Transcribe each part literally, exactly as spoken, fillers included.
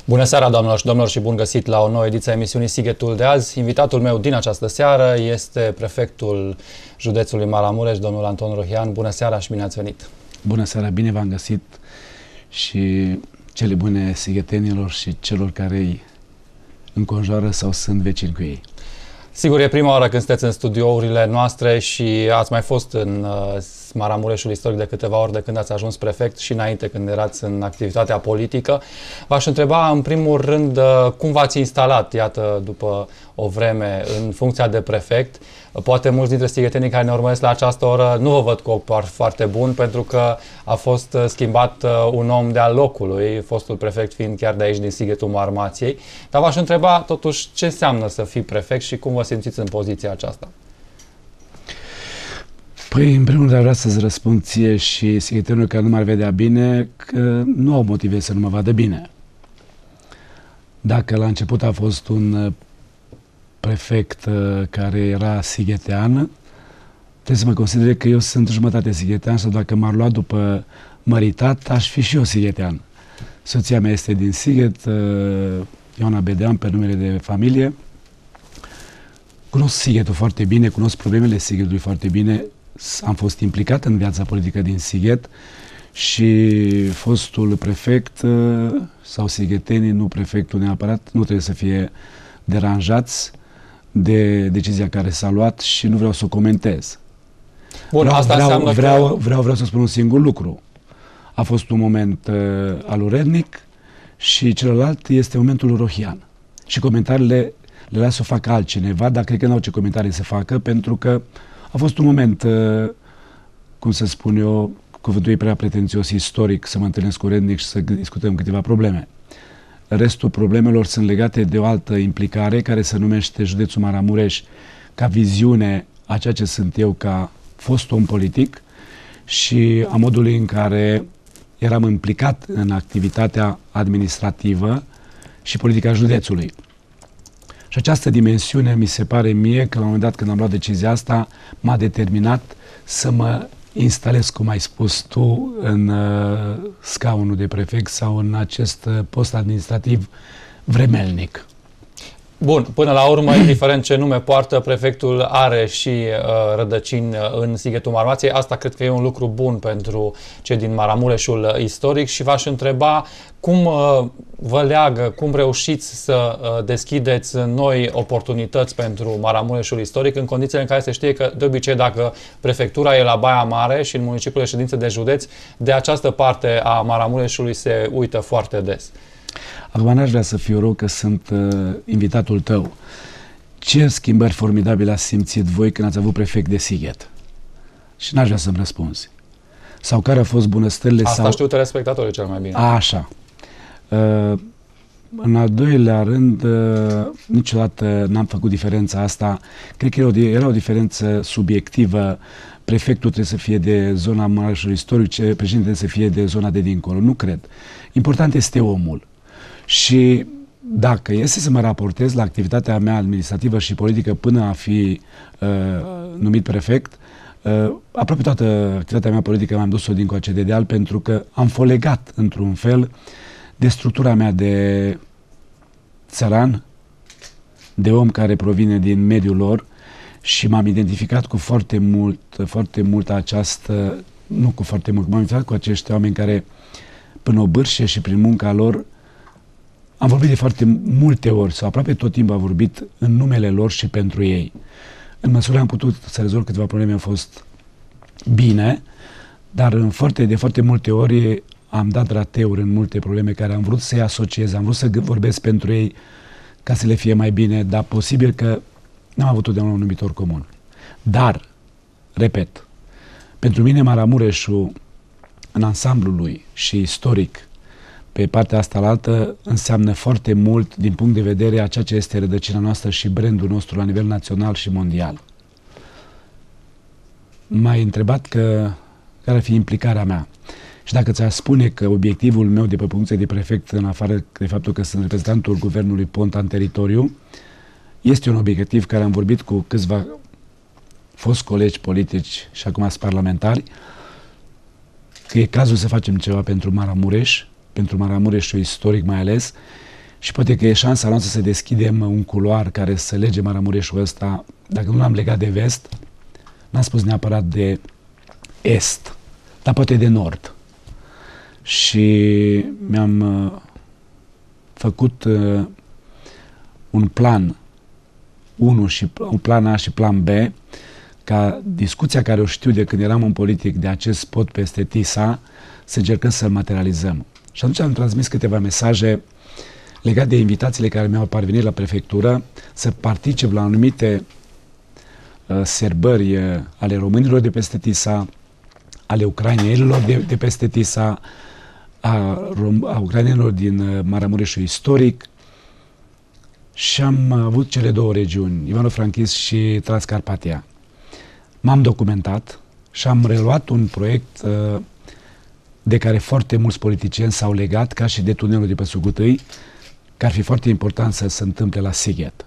Bună seara, doamnelor și domnilor, și bun găsit la o nouă ediție a emisiunii Sighetul de azi. Invitatul meu din această seară este prefectul județului Maramureș, domnul Anton Rohian. Bună seara și bine ați venit! Bună seara, bine v-am găsit și cele bune sighetenilor și celor care îi înconjoară sau sunt vecini cu ei. Sigur, e prima oară când sunteți în studiourile noastre și ați mai fost în uh, Maramureșul istoric de câteva ori de când ați ajuns prefect și înainte când erați în activitatea politică. V-aș întreba în primul rând uh, cum v-ați instalat, iată, după o vreme în funcția de prefect. Poate mulți dintre sighetenii care ne urmăresc la această oră nu vă văd cu ochi foarte bun, pentru că a fost schimbat un om de-al locului, fostul prefect fiind chiar de aici, din Sighetul Marmației. Dar v-aș întreba totuși ce înseamnă să fii prefect și cum vă simțiți în poziția aceasta. Păi, în primul rând, vreau să-ți răspund ție și sighetenilor care nu m-ar vedea bine că nu au motive să nu mă vadă bine. Dacă la început a fost un prefect uh, care era sighetean, trebuie să mă considere că eu sunt jumătate sighetean sau dacă m-ar lua după măritat, aș fi și eu sighetean. Soția mea este din Sighet, uh, Ioana Bedean, pe numele de familie. Cunosc Sighetul foarte bine, cunosc problemele Sighetului foarte bine, am fost implicat în viața politică din Sighet și fostul prefect uh, sau sighetenii, nu prefectul neapărat, nu trebuie să fie deranjați de decizia care s-a luat și nu vreau să o comentez. Bun, vreau, asta vreau, înseamnă vreau, că... vreau, vreau să spun un singur lucru. A fost un moment uh, alurednic și celălalt este momentul Rohian. Și comentariile le las să o facă altcineva, dar cred că n-au ce comentarii să facă, pentru că a fost un moment, uh, cum să spun eu, cuvântul e prea pretențios, istoric, să mă întâlnesc cu rednic și să discutăm câteva probleme. Restul problemelor sunt legate de o altă implicare care se numește județul Maramureș ca viziune a ceea ce sunt eu ca fost om politic și a modului în care eram implicat în activitatea administrativă și politica județului. Și această dimensiune mi se pare mie că la un moment dat când am luat decizia asta m-a determinat să mă instalez, cum ai spus tu, în uh, scaunul de prefect sau în acest uh, post administrativ vremelnic. Bun, până la urmă, indiferent ce nume poartă, prefectul are și uh, rădăcini în Sighetul Marmației. Asta cred că e un lucru bun pentru cei din Maramureșul istoric și v-aș întreba cum uh, vă leagă, cum reușiți să uh, deschideți noi oportunități pentru Maramureșul istoric în condițiile în care se știe că, de obicei, dacă prefectura e la Baia Mare și în municipiul de ședință de județ, de această parte a Maramureșului se uită foarte des. Acum n-aș vrea să fiu rău că sunt uh, invitatul tău. Ce schimbări formidabile ați simțit voi când ați avut prefect de Sighet? Și n-aș vrea să-mi răspunzi. Sau care au fost bunăstările? Asta sau... știu telespectatorii cel mai bine. A, așa. Uh, în al doilea rând, uh, niciodată n-am făcut diferența asta. Cred că era o, era o diferență subiectivă. Prefectul trebuie să fie de zona Maramureșului istoric, președintele să fie de zona de dincolo. Nu cred. Important este omul. Și dacă este să mă raportez la activitatea mea administrativă și politică până a fi uh, numit prefect, uh, aproape toată activitatea mea politică m-am dus-o dincoace de deal, pentru că am fost legat într-un fel de structura mea de țăran, de om care provine din mediul lor și m-am identificat cu foarte mult, foarte mult această, nu cu foarte mult, m-am identificat cu acești oameni care până o bârșie și prin munca lor am vorbit de foarte multe ori, sau aproape tot timpul am vorbit în numele lor și pentru ei. În măsură am putut să rezolv câteva probleme, a fost bine, dar în foarte, de foarte multe ori am dat rateuri în multe probleme care am vrut să-i asociez, am vrut să vorbesc pentru ei ca să le fie mai bine, dar posibil că n-am avut totdeauna un numitor comun. Dar, repet, pentru mine Maramureșul, în ansamblul lui și istoric, pe partea asta la altă, înseamnă foarte mult din punct de vedere a ceea ce este rădăcina noastră și brandul nostru la nivel național și mondial. M-ai întrebat că care ar fi implicarea mea. Și dacă ți-aș spune că obiectivul meu de pe funcție de prefect, în afară de faptul că sunt reprezentantul guvernului Ponta în teritoriu, este un obiectiv care am vorbit cu câțiva foști colegi politici și acum sunt parlamentari, că e cazul să facem ceva pentru Maramureș, pentru Maramureșul istoric mai ales, și poate că e șansa noastră să deschidem un culoar care să lege Maramureșul ăsta, dacă nu l-am legat de vest, n-am spus neapărat de est, dar poate de nord. Și mi-am uh, făcut uh, un plan unu și un plan A și plan B, ca discuția care o știu de când eram în politic de acest spot peste Tisa, să încercăm să-l materializăm. Și atunci am transmis câteva mesaje legate de invitațiile care mi-au parvenit la prefectură să particip la anumite uh, serbări uh, ale românilor de peste Tisa, ale ucrainienilor de, de peste Tisa, a, a ucrainienilor din uh, Maramureșul istoric, și am avut cele două regiuni, Ivano-Frankivsk și Transcarpatia. M-am documentat și am reluat un proiect uh, de care foarte mulți politicieni s-au legat, ca și de tunelul de pe Sugutâi, că ar fi foarte important să se întâmple la Sighet.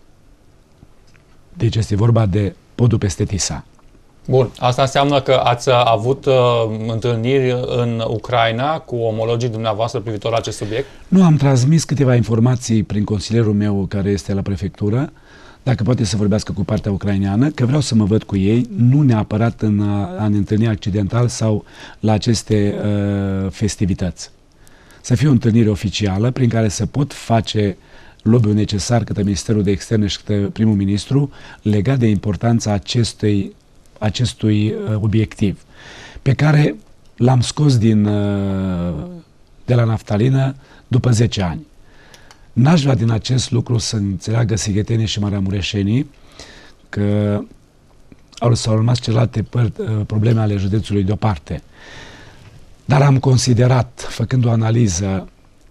Deci este vorba de podul peste Tisa. Bun, asta înseamnă că ați avut uh, întâlniri în Ucraina cu omologii dumneavoastră privitor la acest subiect? Nu, am transmis câteva informații prin consilierul meu care este la prefectură, dacă poate să vorbească cu partea ucraineană, că vreau să mă văd cu ei, nu neapărat în a, a ne întâlni accidental sau la aceste uh, festivități. Să fie o întâlnire oficială prin care să pot face lobby-ul necesar către Ministerul de Externe și către primul ministru legat de importanța acestui, acestui uh, obiectiv, pe care l-am scos din, uh, de la naftalină după zece ani. N-aș vrea din acest lucru să înțeleagă sighetenii și maramureșenii că au s-au rămas celelalte păr, probleme ale județului deoparte. Dar am considerat, făcând o analiză,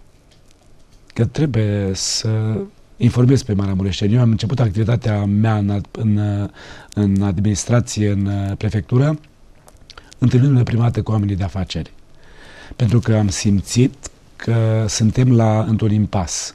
că trebuie să informez pe maramureșeni. Eu am început activitatea mea în, în, în administrație, în prefectură, întâlnindu-ne prima dată cu oamenii de afaceri. Pentru că am simțit că suntem la, într-un impas.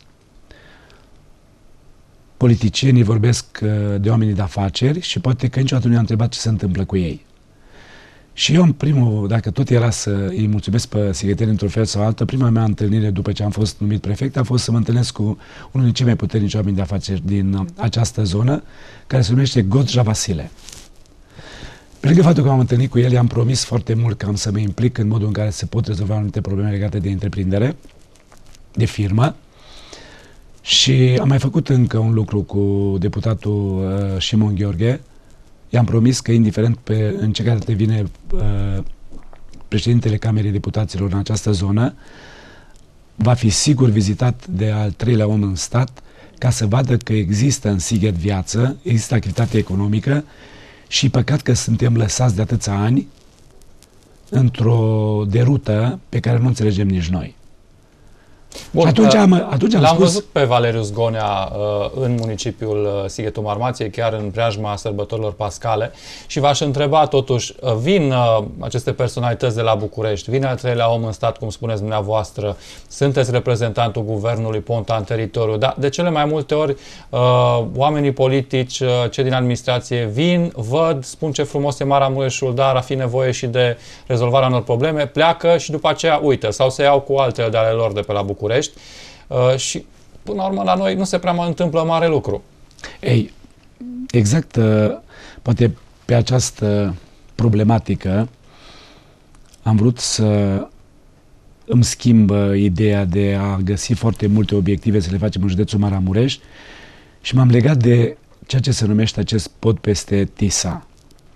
Politicienii vorbesc de oamenii de afaceri și poate că niciodată nu i-am întrebat ce se întâmplă cu ei. Și eu, în primul, dacă tot era să îi mulțumesc pe sigheteni într-un fel sau altă, prima mea întâlnire după ce am fost numit prefect a fost să mă întâlnesc cu unul din cei mai puternici oameni de afaceri din această zonă, care se numește Godja Vasile. Pe lângă faptul că m-am întâlnit cu el, i-am promis foarte mult că am să mă implic în modul în care se pot rezolva anumite probleme legate de întreprindere, de firmă. Și am mai făcut încă un lucru cu deputatul uh, Șimon Gheorghe. I-am promis că, indiferent pe, în ce calitate vine uh, președintele Camerei Deputaților în această zonă, va fi sigur vizitat de al treilea om în stat ca să vadă că există în Sighet viață, există activitate economică și păcat că suntem lăsați de atâția ani într-o derută pe care nu înțelegem nici noi. Bun, atunci am, atunci am l-am spus... văzut pe Valeriu Zgonea uh, în municipiul uh, Sighetul Marmației, chiar în preajma sărbătorilor pascale, și v-aș întreba totuși, uh, vin uh, aceste personalități de la București, vine al treilea om în stat, cum spuneți dumneavoastră, sunteți reprezentantul guvernului Ponta în teritoriu, dar de cele mai multe ori uh, oamenii politici, uh, cei din administrație vin, văd, spun ce frumos e Maramureșul, dar ar fi nevoie și de rezolvarea unor probleme, pleacă și după aceea uită sau se iau cu altele de ale lor de pe la București. Uh, și până la urmă la noi nu se prea mai întâmplă mare lucru. Ei, exact, uh, poate pe această problematică am vrut să îmi schimb uh, ideea de a găsi foarte multe obiective să le facem în județul Maramureș și m-am legat de ceea ce se numește acest pod peste Tisa.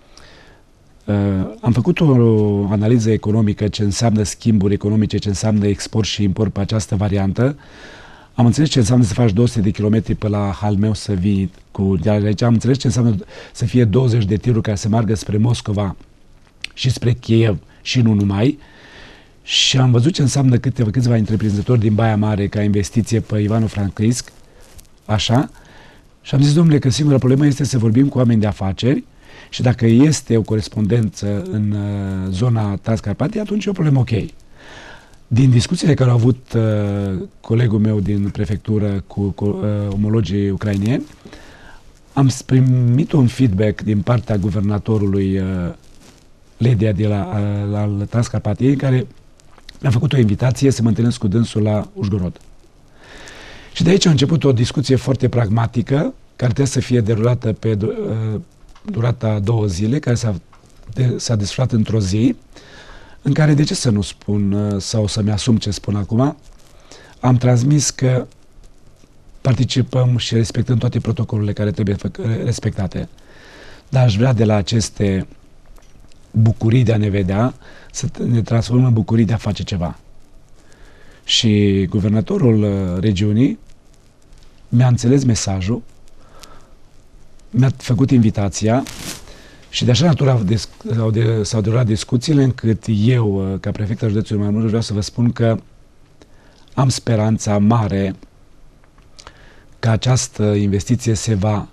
Uh, am făcut o analiză economică, ce înseamnă schimburi economice, ce înseamnă export și import pe această variantă. Am înțeles ce înseamnă să faci două sute de kilometri pe la Halmeu să vii cu aici. Am înțeles ce înseamnă să fie douăzeci de tiruri care să meargă spre Moscova și spre Kiev și nu numai. Și am văzut ce înseamnă câteva, câțiva întreprinzători din Baia Mare ca investiție pe Ivano-Frankivsk, așa. Și am zis, domnule, că singura problemă este să vorbim cu oameni de afaceri și dacă este o corespondență în uh, zona Transcarpatia, atunci e o problemă ok. Din discuțiile care au avut uh, colegul meu din prefectură cu, cu uh, omologii ucrainieni, am primit un feedback din partea guvernatorului uh, Ledia de la, uh, la Transcarpatiei, în care mi-a făcut o invitație să mă întâlnesc cu dânsul la Ușgorod. Și Și de aici a început o discuție foarte pragmatică, care trebuie să fie derulată pe durata două zile, care s-a, s-a desfășurat într-o zi, în care, de ce să nu spun sau să-mi asum ce spun acum, am transmis că participăm și respectăm toate protocolurile care trebuie respectate. Dar aș vrea de la aceste bucurii de a ne vedea să ne transformăm în bucurii de a face ceva. Și guvernatorul regiunii mi-a înțeles mesajul, mi-a făcut invitația și de așa natură s-au derulat discuțiile încât eu, ca prefect al județului Maramureș, vreau să vă spun că am speranța mare că această investiție se va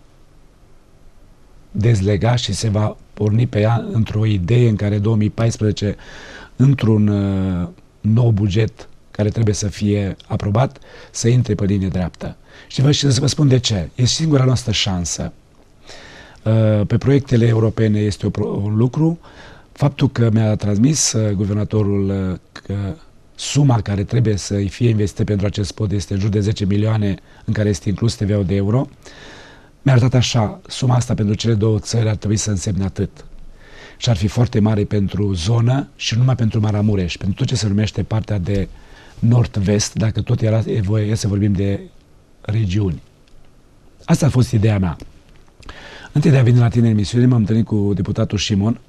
dezlega și se va porni pe ea într-o idee în care două mii paisprezece, într-un uh, nou buget care trebuie să fie aprobat, să intre pe linie dreaptă. Și vă, și să vă spun de ce. Este singura noastră șansă. Uh, pe proiectele europene este o, un lucru. Faptul că mi-a transmis uh, guvernatorul uh, că suma care trebuie să-i fie investită pentru acest pod este în jur de zece milioane, în care este inclus T V-ul de euro, mi-a arătat așa, suma asta pentru cele două țări ar trebui să însemne atât. Și ar fi foarte mare pentru zonă și nu numai pentru Maramureș, pentru tot ce se numește partea de nord-vest, dacă tot era voie să vorbim de regiuni. Asta a fost ideea mea. Întâi de a veni la tine în emisiune, m-am întâlnit cu deputatul Șimon.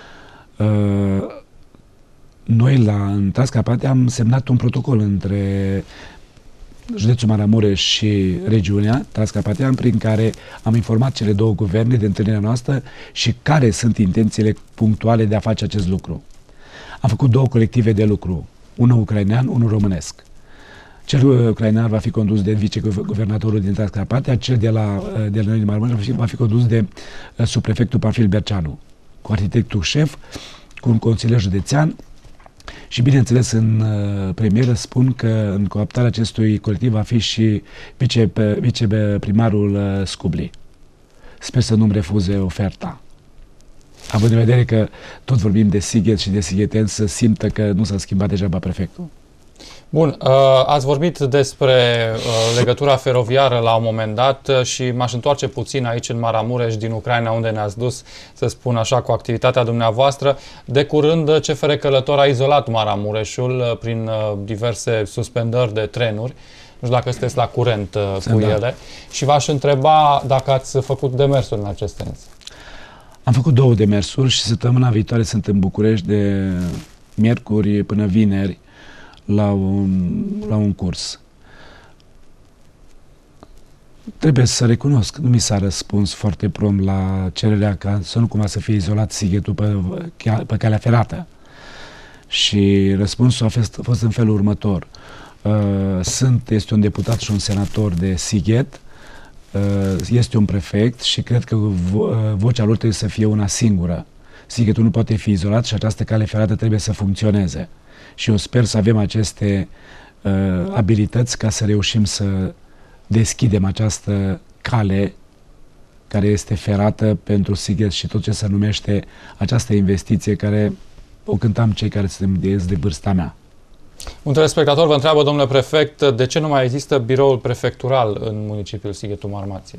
Noi, la, în Transcarpatia, am semnat un protocol între județul Maramureș și regiunea Transcarpatia, prin care am informat cele două guverne de întâlnirea noastră și care sunt intențiile punctuale de a face acest lucru. Am făcut două colective de lucru, unul ucrainean, unul românesc. Cel ucrainean va fi condus de viceguvernatorul din Transcarpatia, cel de la, de la noi din Maramureș va fi condus de subprefectul Panfil Berceanu, cu arhitectul șef, cu un consilier județean. Și bineînțeles, în uh, premieră spun că în cooptarea acestui colectiv va fi și vice, viceprimarul uh, Scubli. Sper să nu-mi refuze oferta. Având în vedere că tot vorbim de Sighet și de sigheteni, să simtă că nu s-a schimbat degeaba prefectul. Bun, ați vorbit despre legătura feroviară la un moment dat și m-aș întoarce puțin aici în Maramureș, din Ucraina, unde ne-ați dus, să spun așa, cu activitatea dumneavoastră. De curând, C F R Călător a izolat Maramureșul prin diverse suspendări de trenuri. Nu știu dacă sunteți la curent cu da. ele. Și v-aș întreba dacă ați făcut demersuri în acest sens. Am făcut două demersuri și săptămâna viitoare sunt în București de miercuri până vineri la un, la un curs. Trebuie să recunosc, nu mi s-a răspuns foarte prompt la cererea ca să nu cumva să fie izolat Sighetul pe, pe calea ferată. Și răspunsul a fost, a fost în felul următor. Uh, sunt, este un deputat și un senator de Sighet, uh, este un prefect și cred că vo, uh, vocea lor trebuie să fie una singură. Sighetul nu poate fi izolat și această cale ferată trebuie să funcționeze. Și eu sper să avem aceste uh, abilități ca să reușim să deschidem această cale care este ferată pentru Sighet și tot ce se numește această investiție care o cântam cei care suntem de, de vârsta mea. Un telespectator vă întreabă, domnule prefect, de ce nu mai există biroul prefectural în municipiul Sighetul Marmației?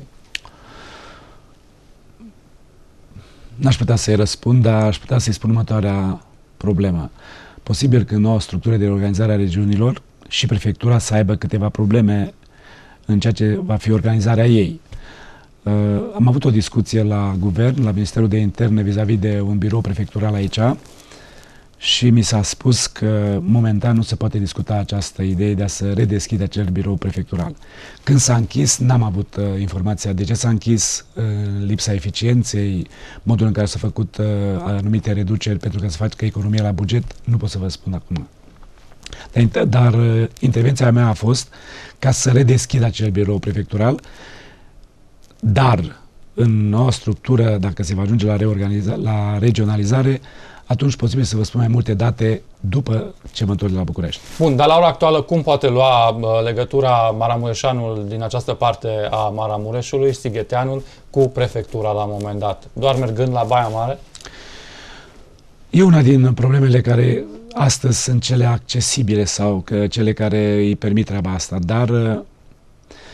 N-aș putea să-i răspund, dar aș putea să-i spun următoarea problemă. Posibil că noua structură de organizare a regiunilor și prefectura să aibă câteva probleme în ceea ce va fi organizarea ei. Uh, am avut o discuție la guvern, la Ministerul de Interne, vis-a-vis de un birou prefectural aici și mi s-a spus că momentan nu se poate discuta această idee de a se redeschide acel birou prefectural. Când s-a închis, n-am avut uh, informația de ce s-a închis, uh, lipsa eficienței, modul în care s-au făcut uh, anumite reduceri pentru că să facă economia la buget, nu pot să vă spun acum. Dar, dar uh, intervenția mea a fost ca să redeschid acel birou prefectural, dar în noua structură, dacă se va ajunge la, la regionalizare, atunci posibil să vă spun mai multe date după ce mă întorc de la București. Bun, dar la ora actuală cum poate lua uh, legătura maramureșanul din această parte a Maramureșului, sigheteanul, cu prefectura la un moment dat? Doar mergând la Baia Mare? E una din problemele care astăzi sunt cele accesibile sau că cele care îi permit treaba asta, dar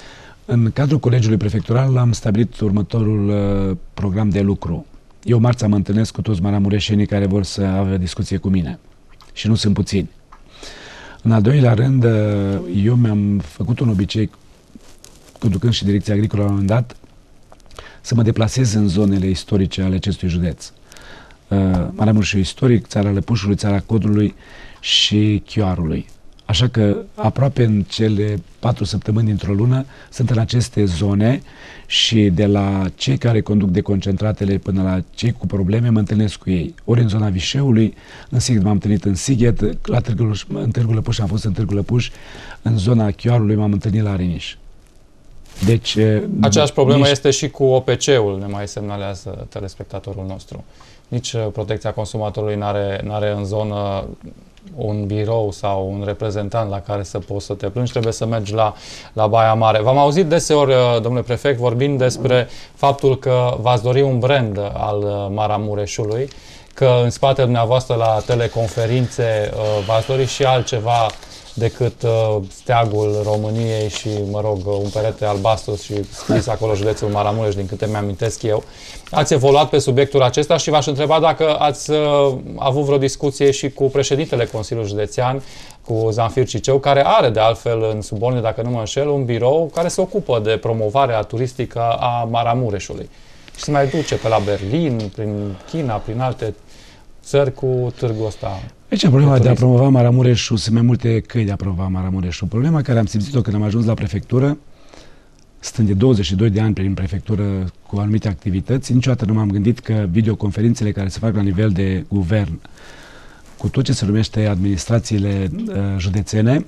În cadrul Colegiului Prefectural am stabilit următorul uh, program de lucru. Eu marța mă întâlnesc cu toți maramureșenii care vor să aibă discuție cu mine. Și nu sunt puțini. În al doilea rând, uh, eu mi-am făcut un obicei, conducând și Direcția Agricolă la un moment dat, să mă deplasez în zonele istorice ale acestui județ. Uh, Maramureșul istoric, țara Lăpușului, țara Codrului și Chioarului. Așa că aproape în cele patru săptămâni dintr-o lună sunt în aceste zone și de la cei care conduc deconcentratele până la cei cu probleme mă întâlnesc cu ei. Ori în zona Vișeului, în Sighet m-am întâlnit în Sighet, la Târgu, în Târgu Lăpuș am fost în Târgu Lăpuș, în zona Chioarului m-am întâlnit la Ariniș. Deci, aceeași problemă nici... este și cu O P C-ul, ne mai semnalează telespectatorul nostru. Nici protecția consumatorului n-are, n-are în zonă un birou sau un reprezentant la care să poți să te plângi, trebuie să mergi la, la Baia Mare. V-am auzit deseori, domnule prefect, vorbind despre faptul că v-ați dori un brand al Maramureșului, că în spatele dumneavoastră la teleconferințe v-ați dori și altceva decât uh, steagul României și, mă rog, un perete albastru și scris acolo județul Maramureș, din câte mi-amintesc eu. Ați evoluat pe subiectul acesta și v-aș întreba dacă ați uh, avut vreo discuție și cu președintele Consiliului Județean, cu Zanfir Ciceu, care are de altfel în subordine, dacă nu mă înșel, un birou care se ocupă de promovarea turistică a Maramureșului. Și se mai duce pe la Berlin, prin China, prin alte țări cu târgul ăsta. Aici problema de a promova Maramureșul, sunt mai multe căi de a promova Maramureșul. Problema care am simțit-o când am ajuns la prefectură, stând de douăzeci și doi de ani prin prefectură cu anumite activități, niciodată nu m-am gândit că videoconferințele care se fac la nivel de guvern, cu tot ce se numește administrațiile uh, județene,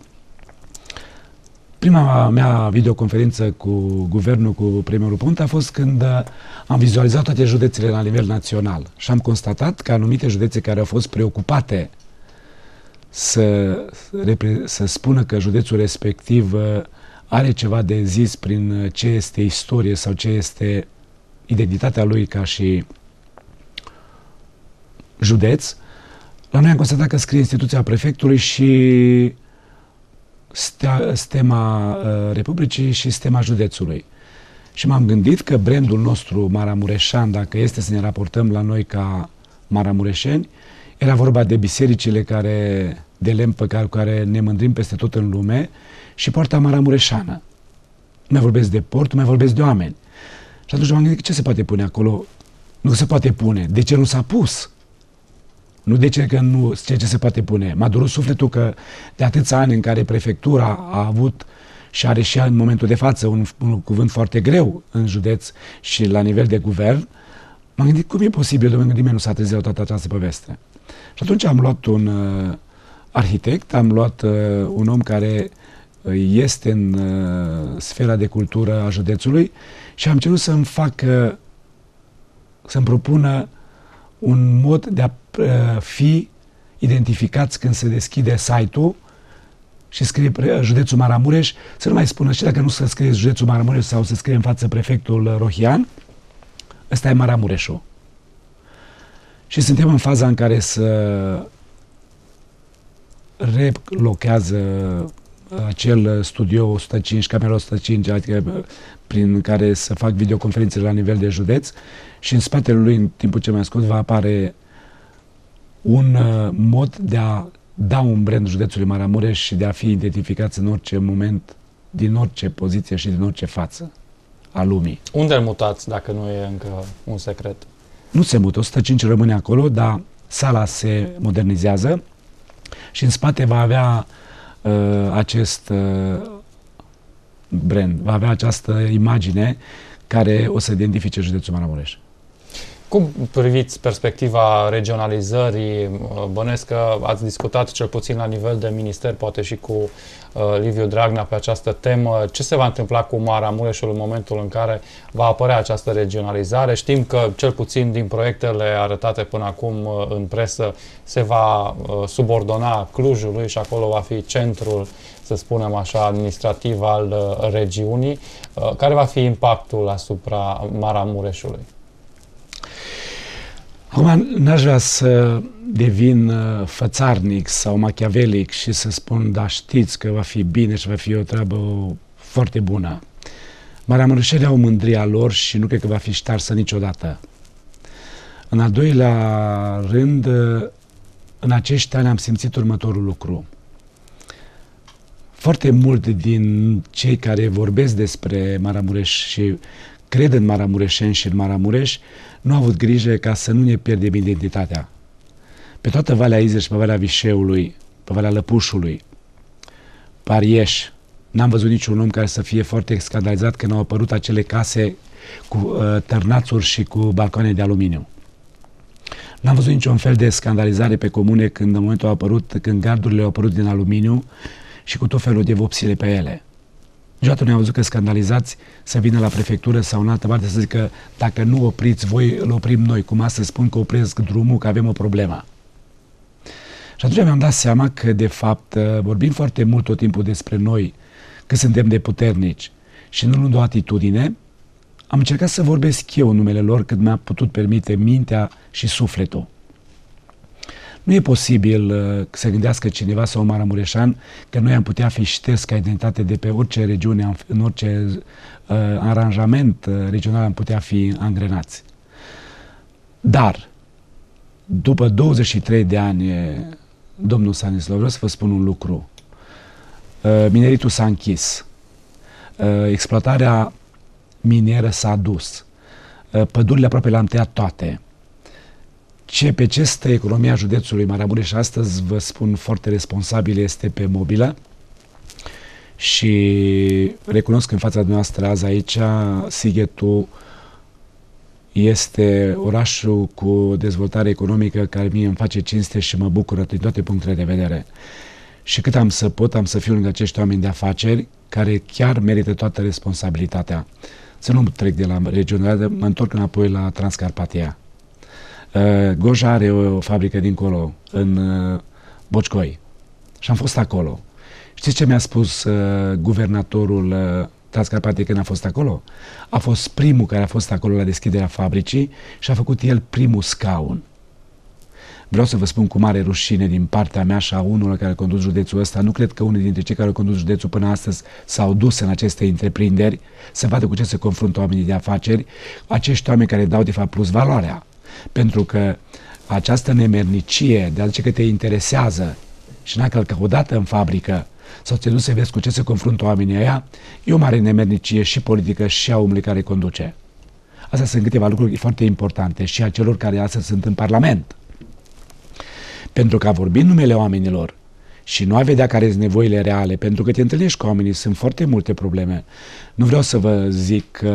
prima mea videoconferință cu guvernul, cu premierul Ponta, a fost când uh, am vizualizat toate județele la nivel național și am constatat că anumite județe care au fost preocupate să, să spună că județul respectiv uh, are ceva de zis prin ce este istorie sau ce este identitatea lui ca și județ, la noi am constatat că scrie instituția prefectului și stea, stema uh, Republicii și stema județului. Și m-am gândit că brandul nostru maramureșan, dacă este să ne raportăm la noi ca maramureșeni, era vorba de bisericile care, de lemn pe care, cu care ne mândrim peste tot în lume și poarta maramureșană. Nu mai vorbesc de port, nu mai vorbesc de oameni. Și atunci m-am gândit că ce se poate pune acolo? Nu se poate pune. De ce nu s-a pus? Nu de ce că nu ce, ce se poate pune. M-a durut sufletul că de atâția ani în care prefectura a avut și are și în momentul de față un, un cuvânt foarte greu în județ și la nivel de guvern, m-am gândit cum e posibil, domnule, nimeni nu s-a trezit la toată această poveste. Și atunci am luat un uh, arhitect, am luat uh, un om care uh, este în uh, sfera de cultură a județului și am cerut să-mi facă, să-mi propună un mod de a uh, fi identificați când se deschide site-ul și scrie județul Maramureș, să nu mai spună și dacă nu să scrie județul Maramureș sau să scrie în față prefectul Rohian, ăsta e Maramureșul. Și suntem în faza în care să relochează acel studio o sută cinci, camera o sută cinci, adică prin care să fac videoconferințe la nivel de județ și în spatele lui, în timpul cel mai scurt, va apare un mod de a da un brand județului Maramureș și de a fi identificați în orice moment, din orice poziție și din orice față a lumii. Unde îl mutați, dacă nu e încă un secret? Nu se mută, o sută cinci rămâne acolo, dar sala se modernizează și în spate va avea uh, acest uh, brand, va avea această imagine care o să identifice județul Maramureș. Cum priviți perspectiva regionalizării? Bănuiesc că ați discutat cel puțin la nivel de minister, poate și cu uh, Liviu Dragnea pe această temă. Ce se va întâmpla cu Maramureșul în momentul în care va apărea această regionalizare? Știm că cel puțin din proiectele arătate până acum uh, în presă se va uh, subordona Clujului și acolo va fi centrul, să spunem așa, administrativ al uh, regiunii. Uh, care va fi impactul asupra Maramureșului? Acum, n-aș vrea să devin uh, fățarnic sau machiavelic și să spun, da, știți că va fi bine și va fi o treabă foarte bună. Maramureșenii au mândria lor și nu cred că va fi ștarsă niciodată. În al doilea rând, în acești ani am simțit următorul lucru. Foarte mult din cei care vorbesc despre Maramureș și cred în maramureșeni și în Maramureș nu au avut grijă ca să nu ne pierdem identitatea. Pe toată Valea Izei și pe Valea Vișeului, pe Valea Lăpușului, pe Arieș, n-am văzut niciun om care să fie foarte scandalizat când au apărut acele case cu uh, tărnațuri și cu balcoane de aluminiu. N-am văzut niciun fel de scandalizare pe comune când în momentul a apărut, când gardurile au apărut din aluminiu și cu tot felul de vopsile pe ele. Niciodată nu am văzut că scandalizați să vină la prefectură sau în altă parte să zică dacă nu opriți voi, îl oprim noi. Cum astăzi spun că opresc drumul, că avem o problemă. Și atunci mi-am dat seama că, de fapt, vorbim foarte mult tot timpul despre noi, că suntem de puternici și nu luând o atitudine, am încercat să vorbesc eu în numele lor cât mi-a putut permite mintea și sufletul. Nu e posibil uh, să gândească cineva sau un maramureșan că noi am putea fi șters ca identitate de pe orice regiune, în orice uh, aranjament uh, regional am putea fi angrenați. Dar, după douăzeci și trei de ani, domnul Stanislav, vreau să vă spun un lucru. Uh, mineritul s-a închis. Uh, exploatarea minieră s-a dus. Uh, pădurile aproape le-am tăiat toate. Ce pe ce stă economia județului Maramureș astăzi, vă spun foarte responsabil, este pe mobilă și recunosc în fața dumneavoastră azi aici, Sighetul este orașul cu dezvoltare economică care mie îmi face cinste și mă bucură din toate punctele de vedere. Și cât am să pot, am să fiu lângă acești oameni de afaceri care chiar merită toată responsabilitatea. Să nu trec de la regional, mă întorc înapoi la Transcarpatia. Uh, Goja are o, o fabrică dincolo, în uh, Bocșcoi. Și am fost acolo. Știți ce mi-a spus uh, guvernatorul uh, Transcarpatia când a fost acolo? A fost primul care a fost acolo la deschiderea fabricii și a făcut el primul scaun. Vreau să vă spun cu mare rușine din partea mea și a unul care a condus județul ăsta, nu cred că unul dintre cei care au condus județul până astăzi s-au dus în aceste întreprinderi să vadă cu ce se confruntă oamenii de afaceri, acești oameni care dau de fapt plus valoarea. Pentru că această nemernicie de a zice că te interesează și n-a călcat odată în fabrică sau te duci să vezi cu ce se confruntă oamenii ăia, e o mare nemernicie și politică și a omului care conduce. Astea sunt câteva lucruri foarte importante și a celor care astăzi sunt în Parlament. Pentru că a vorbi în numele oamenilor și nu a vedea care sunt nevoile reale, pentru că te întâlnești cu oamenii, sunt foarte multe probleme. Nu vreau să vă zic că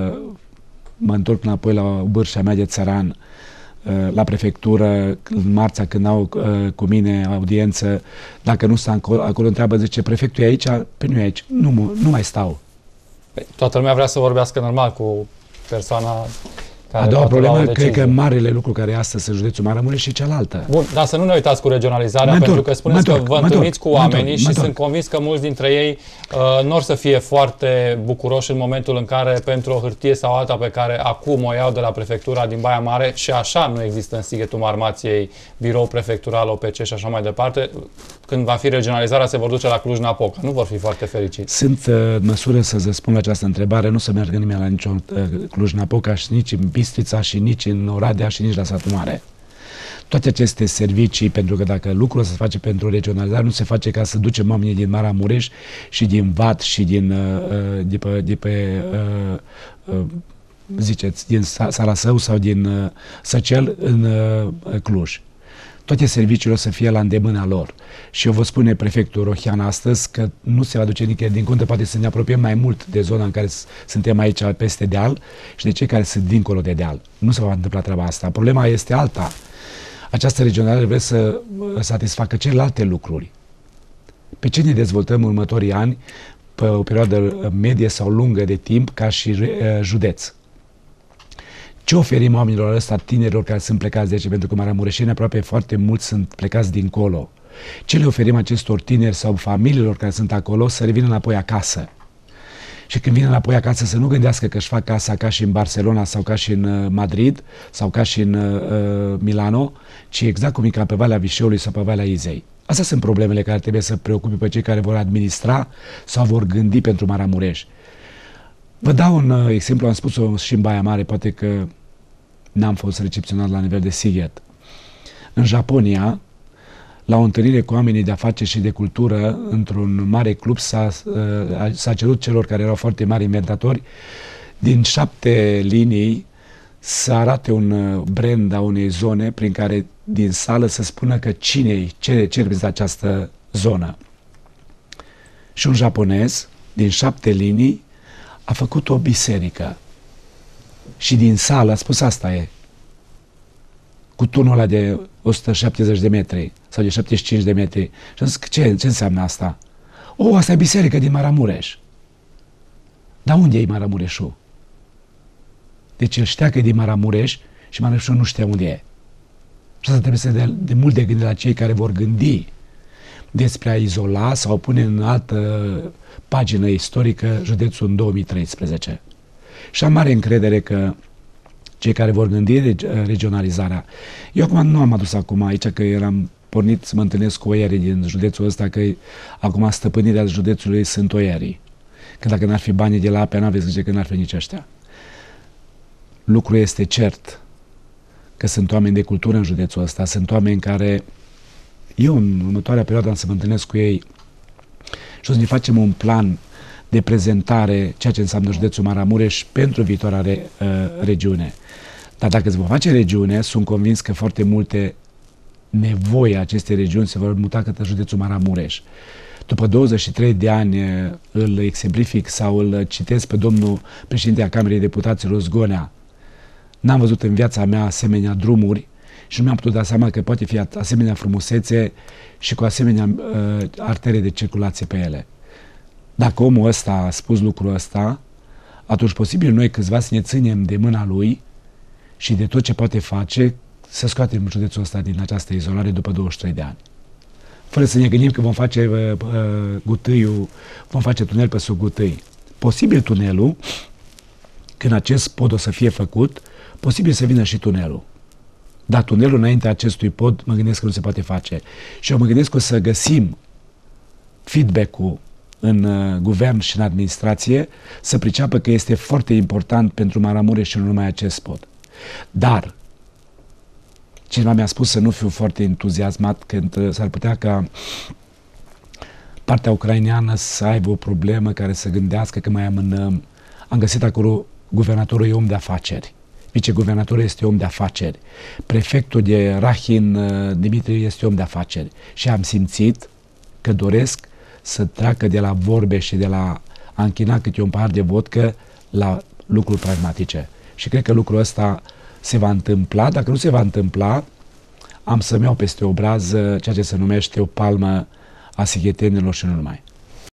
mă întorc înapoi la bârșa mea de țăran, la prefectură, în marța când au cu mine audiență, dacă nu stau acolo, acolo întreabă, zice, prefectul e aici? Păi nu e aici, nu, nu mai stau. Toată lumea vrea să vorbească normal cu persoana. A doua problemă, cred că marele lucru care astăzi în județul Maramureș și cealaltă. Bun, dar să nu ne uitați cu regionalizarea, pentru întorc, că spuneți că vă întâlniți cu oamenii și sunt convins că mulți dintre ei uh, nu or să fie foarte bucuroși în momentul în care pentru o hârtie sau alta pe care acum o iau de la prefectura din Baia Mare și așa nu există în Sighetul Marmației birou prefectural, O P C și așa mai departe, când va fi regionalizarea se vor duce la Cluj-Napoca. Nu vor fi foarte fericiți. Sunt uh, în măsură să-ți răspund la această întrebare, nu să meargă nimeni la nicio uh, Cluj-Napoca și nici în Bistrița și nici în Oradea și nici la Satul Mare. Toate aceste servicii, pentru că dacă lucrul se face pentru regionalizare, nu se face ca să ducem oamenii din Maramureș și din Vat și din uh, de pe, de pe uh, uh, ziceți, din Sarasău sau din uh, Săcel în uh, Cluj. Toate serviciile o să fie la îndemâna lor. Și eu vă spune prefectul Rohian astăzi că nu se va duce nicăieri din contă, poate să ne apropiem mai mult de zona în care suntem aici peste deal și de cei care sunt dincolo de deal. Nu se va întâmpla treaba asta. Problema este alta. Această regională vrea să satisfacă celelalte lucruri. Pe ce ne dezvoltăm în următorii ani, pe o perioadă medie sau lungă de timp, ca și județ? Ce oferim oamenilor ăsta, tinerilor care sunt plecați de aici, pentru că maramureșeni aproape foarte mulți sunt plecați dincolo? Ce le oferim acestor tineri sau familiilor care sunt acolo să revină înapoi acasă? Și când vin înapoi acasă să nu gândească că își fac casa ca și în Barcelona sau ca și în Madrid sau ca și în uh, Milano, ci exact cum e ca pe Valea Vișeului sau pe Valea Izei. Astea sunt problemele care trebuie să preocupe pe cei care vor administra sau vor gândi pentru Maramureș. Vă dau un uh, exemplu, am spus-o și în Baia Mare, poate că n-am fost recepționat la nivel de sighet. În Japonia, la o întâlnire cu oamenii de afaceri și de cultură, într-un mare club, s-a, uh, s-a cerut celor care erau foarte mari inventatori, din șapte linii, să arate un brand a unei zone prin care din sală să spună că cine, ce, ce reprezintă această zonă. Și un japonez, din șapte linii, a făcut o biserică. Și din sală a spus asta e. Cu turnul ăla de o sută șaptezeci de metri sau de șaptezeci și cinci de metri. Și am zis, ce, ce înseamnă asta? O, asta e biserica din Maramureș. Dar unde e Maramureșul? Deci el știa că e din Maramureș și Maramureșul nu știa unde e. Și asta trebuie să de, de mult de gândit la cei care vor gândi despre a izola sau a pune în altă pagină istorică județul în două mii treisprezece. Și am mare încredere că cei care vor gândi regionalizarea. Eu acum nu am adus acum aici că eram pornit să mă întâlnesc cu oierii din județul ăsta, că acum stăpânirea județului sunt oierii. Că dacă n-ar fi banii de la apă, n-aveți grijă că n-ar fi nici ăștia. Lucrul este cert că sunt oameni de cultură în județul ăsta, sunt oameni care eu în următoarea perioadă am să mă întâlnesc cu ei și o să ne facem un plan de prezentare ceea ce înseamnă județul Maramureș pentru viitoarea re, uh, regiune. Dar dacă se va face regiune, sunt convins că foarte multe nevoi acestei regiuni se vor muta către județul Maramureș. După douăzeci și trei de ani îl exemplific sau îl citesc pe domnul președinte a Camerei Deputaților Zgonea. N-am văzut în viața mea asemenea drumuri și nu mi-am putut da seama că poate fi asemenea frumusețe și cu asemenea uh, artere de circulație pe ele. Dacă omul ăsta a spus lucrul ăsta, atunci posibil noi câțiva să ne ținem de mâna lui și de tot ce poate face să scoatem județul ăsta din această izolare după douăzeci și trei de ani. Fără să ne gândim că vom face uh, uh, gutâiul, vom face tunel pe sub gutâi. Posibil tunelul, când acest pod o să fie făcut, posibil să vină și tunelul. Dar tunelul înaintea acestui pod mă gândesc că nu se poate face. Și eu mă gândesc că o să găsim feedback-ul în uh, guvern și în administrație să priceapă că este foarte important pentru Maramureș și nu numai acest pod. Dar cineva mi-a spus să nu fiu foarte entuziasmat când uh, s-ar putea ca partea ucraineană să aibă o problemă care să gândească că mai amânăm. Am găsit acolo guvernatorul e om de afaceri. Viceguvernatorul este om de afaceri. Prefectul de Rahin, Dimitrie, este om de afaceri. Și am simțit că doresc să treacă de la vorbe și de la a închina câte un pahar de vodcă la lucruri pragmatice. Și cred că lucrul ăsta se va întâmpla. Dacă nu se va întâmpla, am să-mi iau peste obraz ceea ce se numește o palmă a sighetenilor și nu numai.